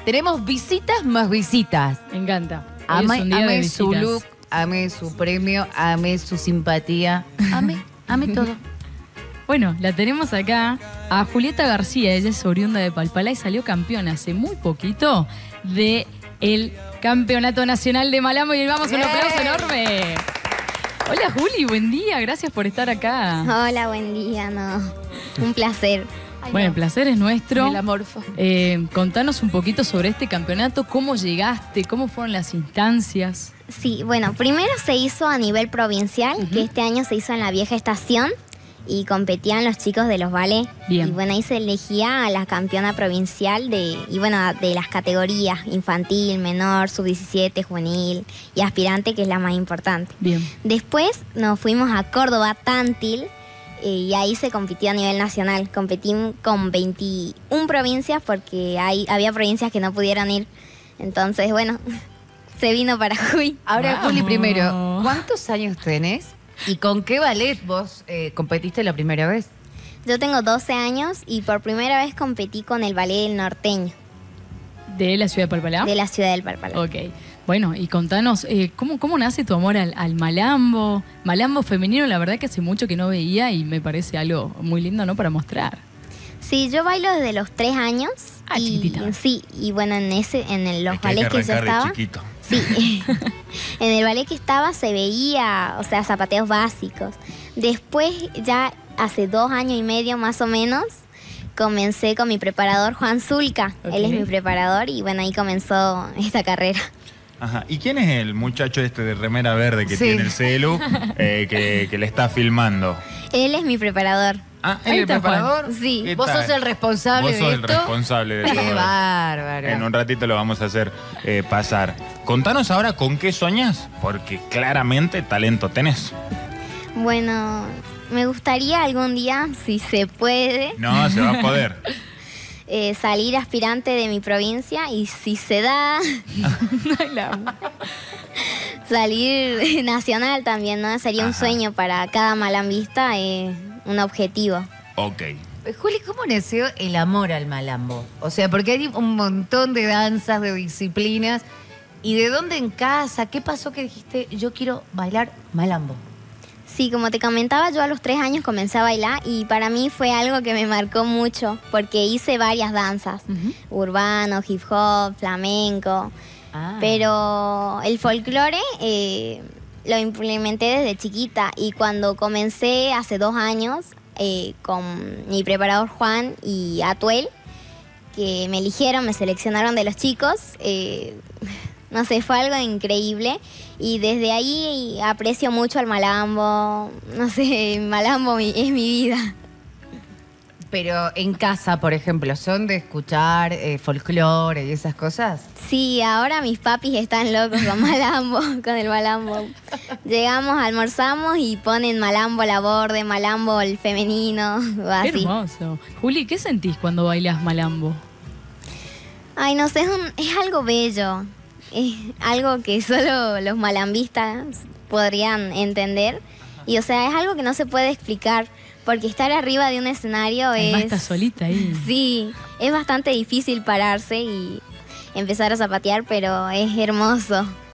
Tenemos visitas más visitas. Me encanta. Hoy es un día de Amé visitas. su look, amé su premio, amé su simpatía. Amé todo. Bueno, la tenemos acá a Julieta García. Ella es oriunda de Palpalá y salió campeona hace muy poquito de el Campeonato Nacional de Malambo. Y vamos, un aplauso enorme. Hola Juli, buen día. Gracias por estar acá. Hola, buen día, no. Un placer. Bueno, el placer es nuestro. El amorfo. Contanos un poquito sobre este campeonato, cómo llegaste, cómo fueron las instancias. Sí, bueno, primero se hizo a nivel provincial, que este año se hizo en la vieja estación y competían los chicos de los ballets. Bien. Y bueno, ahí se elegía a la campeona provincial de las categorías infantil, menor, sub-17, juvenil y aspirante, que es la más importante. Bien. Después nos fuimos a Córdoba, Tantil, y ahí se compitió a nivel nacional. Competí con 21 provincias porque había provincias que no pudieron ir. Entonces, bueno, se vino para Jujuy. Ahora, Vamos. Juli, primero, ¿cuántos años tenés? ¿Y con qué ballet vos competiste la primera vez? Yo tengo 12 años y por primera vez competí con el ballet del norteño, ¿De la ciudad de Palpalá? de la ciudad del Palpalá. Ok. Bueno, y contanos, ¿cómo nace tu amor al malambo? Malambo femenino, la verdad que hace mucho que no veía y me parece algo muy lindo, ¿no? Para mostrar. Sí, yo bailo desde los 3 años. Ah, y, chiquitita. sí, y bueno, los Es que ballets que yo arrancar de estaba... chiquito. Sí, en el ballet que estaba se veía, o sea, zapateos básicos. Después, ya hace 2 años y medio más o menos, comencé con mi preparador Juan Zulca. Ok. Él es mi preparador y bueno, ahí comenzó esta carrera. Ajá. ¿Y quién es el muchacho este de remera verde que Sí. tiene el celu que le está filmando? Él es mi preparador. Ah, Ahí ¿él el está, Juan. preparador? Sí. ¿Qué ¿Vos tal? sos el responsable Vos sos de el esto? responsable de todo Qué esto. bárbaro. En un ratito lo vamos a hacer pasar. Contanos ahora con qué soñás, porque claramente talento tenés. Bueno, me gustaría algún día, si se puede, No, se va a poder. salir aspirante de mi provincia y si se da, Ay, la amo. salir nacional también, ¿no? Sería un Ajá. sueño para cada malambista, un objetivo. Ok. Juli, ¿cómo nació el amor al malambo? O sea, porque hay un montón de danzas, de disciplinas. ¿Y de dónde en casa? ¿Qué pasó que dijiste, yo quiero bailar malambo? Sí, como te comentaba, yo a los 3 años comencé a bailar y para mí fue algo que me marcó mucho porque hice varias danzas, urbano, hip hop, flamenco, pero el folclore lo implementé desde chiquita y cuando comencé hace 2 años con mi preparador Juan y Atuel, que me eligieron, me seleccionaron de los chicos, no sé, fue algo increíble y desde ahí aprecio mucho al malambo, no sé, el malambo es mi vida. Pero en casa, por ejemplo, ¿son de escuchar folclore y esas cosas? Sí, ahora mis papis están locos con malambo, con el malambo. Llegamos, almorzamos y ponen malambo a la borde, malambo el femenino, o Qué así. hermoso. Juli, ¿qué sentís cuando bailas malambo? Ay, no sé, es algo bello. Es algo que solo los malambistas podrían entender. Y o sea, es algo que no se puede explicar. Porque estar arriba de un escenario Además es... estás solita ahí. Sí, es bastante difícil pararse y empezar a zapatear, pero es hermoso.